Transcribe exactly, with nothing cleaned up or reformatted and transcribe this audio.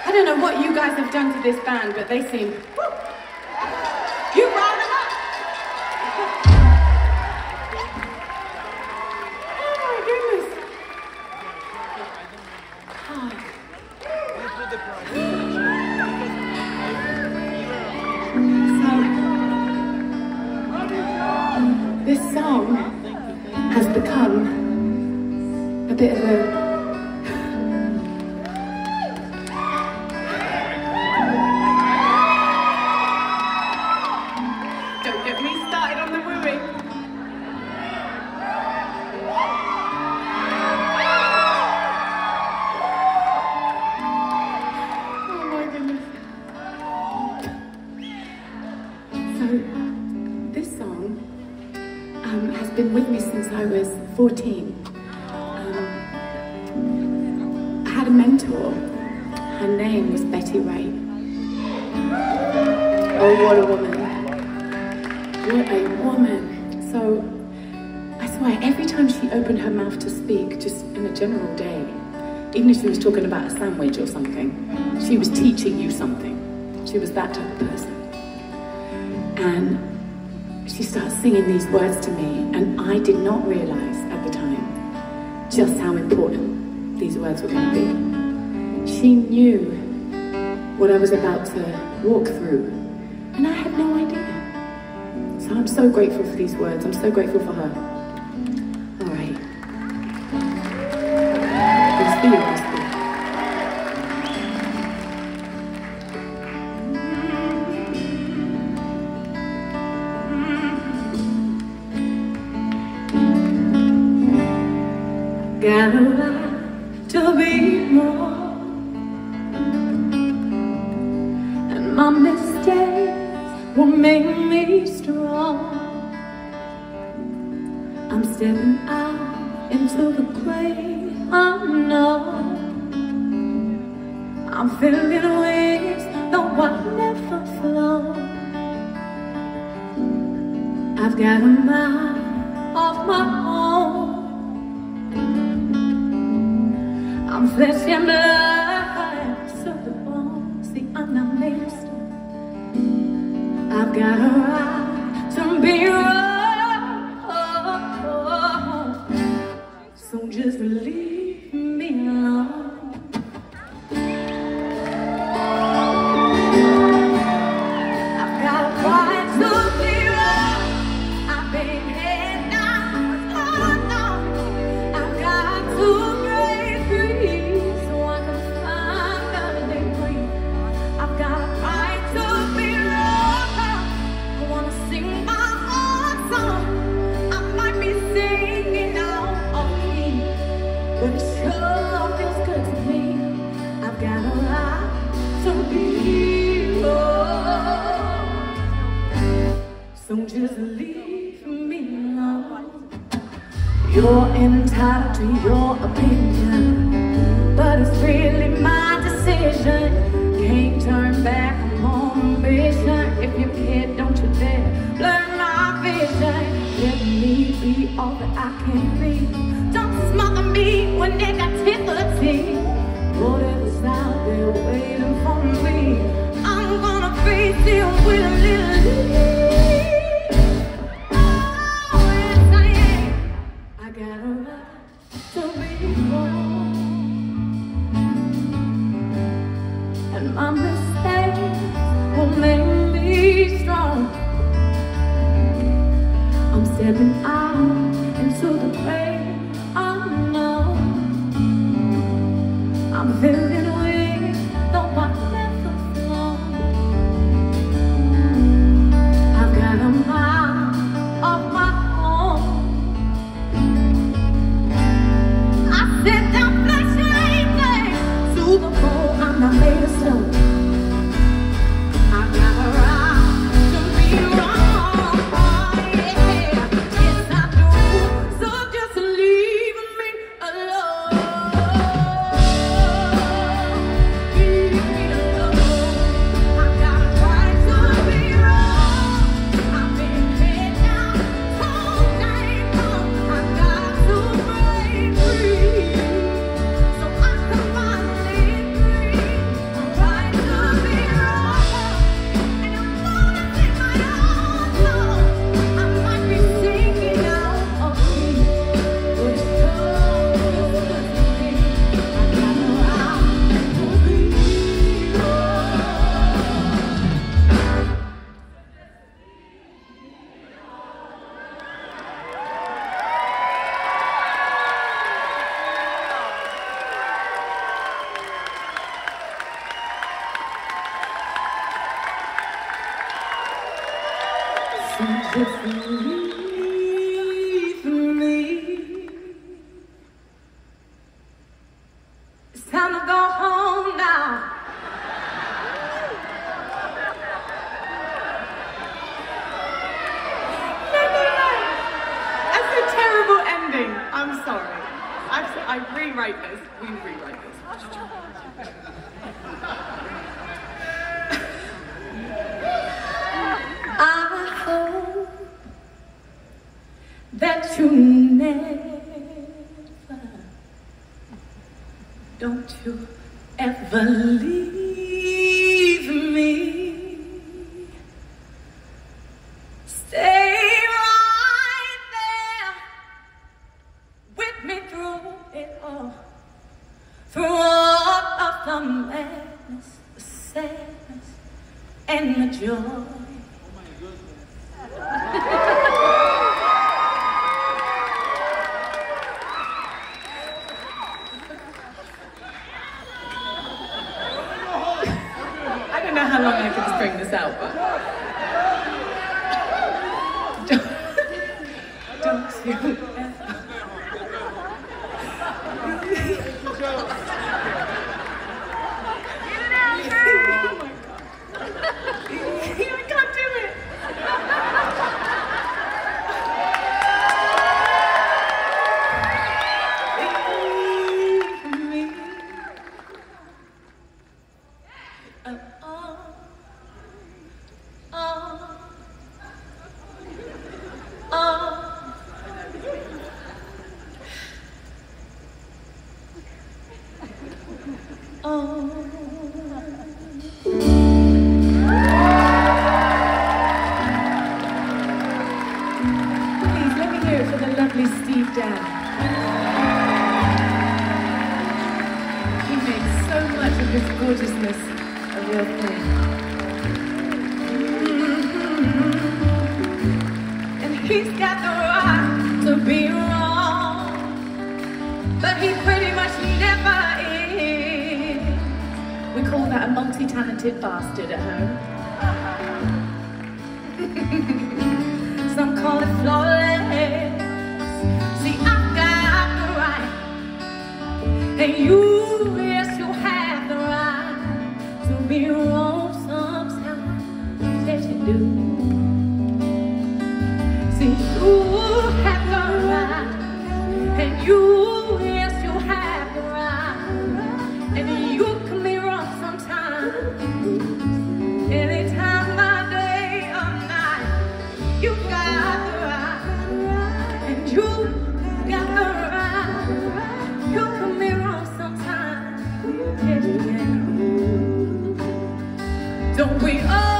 I don't know what you guys have done to this band, but they seem... Woo, you riled them up! Oh my goodness! Oh. So, this song has become a bit of a... Don't get me started on the wooing. Oh my goodness. So, this song um, has been with me since I was fourteen. I had a mentor. Her name was Betty Ray. Oh, what a woman. What a woman. So, I swear, every time she opened her mouth to speak, just in a general day, even if she was talking about a sandwich or something, she was teaching you something. She was that type of person. And she started singing these words to me, and I did not realize at the time just how important these words were going to be. She knew what I was about to walk through, and I had no idea. So I'm so grateful for these words. I'm so grateful for her. All right. It's for you, it's for you. Got a right to be more, and my mistakes will make me strong. I'm stepping out into the great unknown. I'm feeling wings, though I've never flown. I've got a mind of my own. I'm flesh and blood, so the bones, see I'm not made of stone. I've got a right to be wrong, so just leave me alone. I've got a right to be wrong. I've been head down, oh no. I've got to break free so I can find a day free. I've got a right to be wrong. I wanna sing my own song. I might be singing out of key, but it sure feels good to me. I've got a right to be wrong, so just leave me alone. You're entitled to your opinion, but it's really my decision. Can't turn back, I'm on a mission. If you can't, don't you dare blur my vision. Let me be all that I can be. Don't smother me with negativity. Whatever's out there waiting for me, I'm gonna face it with a little lead. Oh, yes I am. I got a right to be wrong, and my mistakes will make me strong. I'm stepping out into the great unknown. I'm feeling weak, though I've never flown. I've got a mind of my own. I sit down flesh and blood to the bone. I'm not made of stone. I've got a right to be wrong. Oh, yeah. Yes, I do. So just leave me alone. Won't you believe me? It's time to go home now. That's a terrible ending. I'm sorry. I, I rewrite this. We rewrite this. I hope that you never, don't you ever leave me. Stay right there with me through it all, through all of the madness, the sadness, and the joy. I don't know how long I can string this out, but don't, don't you ever. His gorgeousness a real thing. Mm-hmm. And he's got the right to be wrong, but he pretty much never is. We call that a multi-talented bastard at home. Some call it flawless. See, I've got the right, and you, yes, you have the right to be wrong sometimes. Yes, you do. See, you have the right, and you, yes, you have the right, and you can be wrong sometimes. Any time of day or night, you got the right, and you got the right. You can be wrong sometimes. Yeah, yeah. Don't we all?